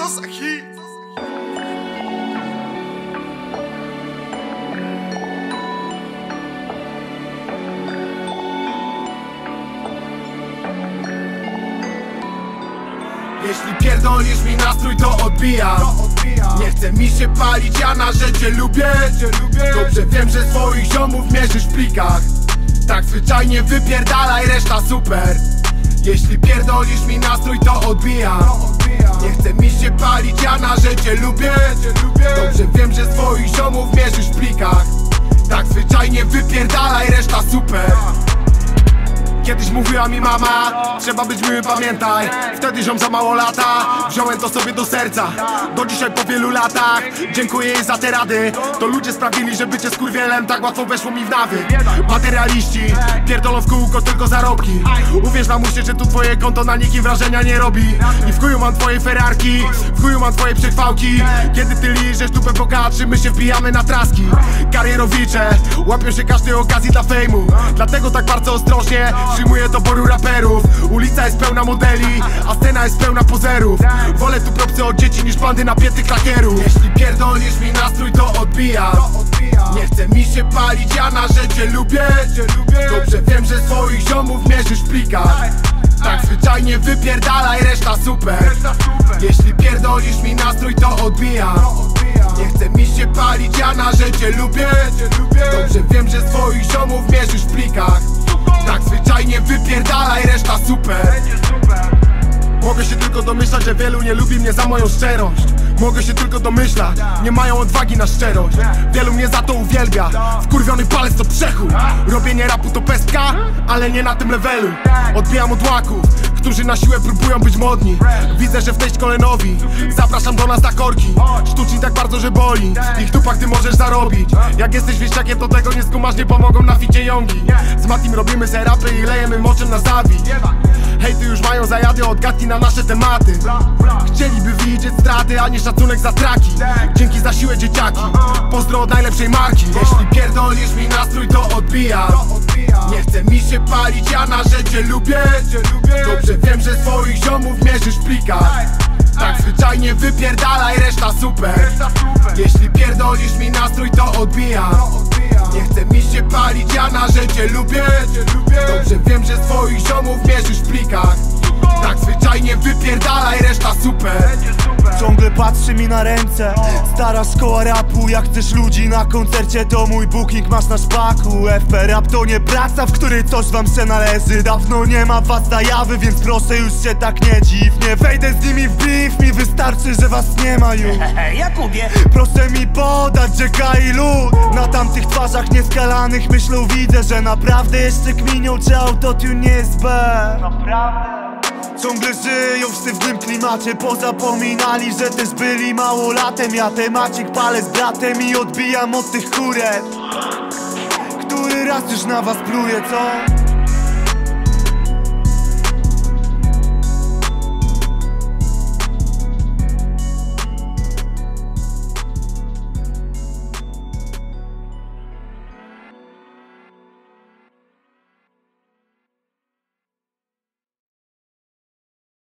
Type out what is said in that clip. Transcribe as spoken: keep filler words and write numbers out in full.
co za hit. Jeśli pierdolisz mi nastrój, to odbijam. Nie chce mi się palić, ja na rzeczy lubię. Dobrze wiem, że swoich ziomów mierzysz w plikach. Tak zwyczajnie wypierdalaj, reszta super. Jeśli pierdolisz mi nastrój, to odbijam. Nie chce mi się palić, ja na rzeczy lubię. Dobrze wiem, że swoich ziomów mierzysz w plikach. Tak zwyczajnie wypierdalaj, reszta super. Kiedyś mówiła mi mama, trzeba być miły, pamiętaj. Wtedy ziom za mało lata, wziąłem to sobie do serca. Do dzisiaj po wielu latach dziękuję jej za te rady. To ludzie sprawili, że bycie skurwielem tak łatwo weszło mi w nawyk. Materialiści pierdolą w kółko tylko zarobki. Uwierz na musie, że tu twoje konto na nikim wrażenia nie robi. I w chuju mam twoje ferrarki, w chuju mam twoje przechwałki. Kiedy ty liżesz tupę bogaczy, my się wbijamy na traski. Karierowicze łapią się każdej okazji dla fejmu. Dlatego tak bardzo ostrożnie przyjmuję doboru raperów. Ulica jest pełna modeli, a scena jest pełna pozerów. Wolę tu propsy od dzieci niż bandy napiętych klakierów. Jeśli pierdolisz mi nastrój, to odbijam. Nie chce mi się palić, ja na rzeczy lubię. Dobrze wiem, że swoich ziomów mierzysz w plikach. Tak zwyczajnie wypierdalaj, reszta super. Jeśli pierdolisz mi nastrój, to odbijam. Nie chce mi się palić, ja na rzeczy lubię. Dobrze wiem, że swoich ziomów mierzysz w plikach. Tak zwyczajnie wypierdalaj, reszta super. Mogę się tylko domyślać, że wielu nie lubi mnie za moją szczerość. Mogę się tylko domyślać, nie mają odwagi na szczerość. Wielu mnie za to uwielbia, wkurwiony palec to przechuj. Robienie rapu to pestka, ale nie na tym levelu. Odbijam od łaków, którzy na siłę próbują być modni. Widzę, że w tej szkole nowi, zapraszam do nas na korki. Sztuczni tak bardzo, że boli, ich tupach ty możesz zarobić. Jak jesteś wieściakiem, to tego nie skumasz, nie pomogą na ficie jągi. Z Matim robimy se rapy i lejemy moczem na zawi. Hejty już mają zajady od gadki na nasze tematy. Chcieliby widzieć straty, a nie szacunek za traki. Dzięki za siłę, dzieciaki, pozdro od najlepszej marki. Jeśli pierdolisz mi nastrój, to odbijam. Nie chce mi się palić, ja na rzeczy lubię. Dobrze wiem, że swoich ziomów mierzysz w plikach. Tak zwyczajnie wypierdalaj, reszta super. Jeśli pierdolisz mi nastrój, to odbijam. Nie chce mi się palić, ja na rzeczy lubię. Dobrze wiem, że swoich ziomów mierzysz w plikach. Tak zwyczajnie wypierdalaj, reszta super. Ciągle patrzy mi na ręce stara szkoła rapu. Jak chcesz ludzi na koncercie, to mój booking masz na szpaku. F P rap to nie praca, w której coś wam się należy. Dawno nie ma was na jawy, więc proszę już się tak nie dziw. Nie wejdę z nimi w beef, mi wystarczy, że was nie ma już. Jakubie, proszę mi podać rzeka i lód. Na tamtych twarzach nieskalanych myślą widzę, że naprawdę jeszcze kminią, czy autotune nie jest B. Naprawdę ciągle żyją w sztywnym klimacie, pozapominali, że też byli małolatem. Ja temacik palę z bratem i odbijam od tych kuret. Który raz już na was pluję, co?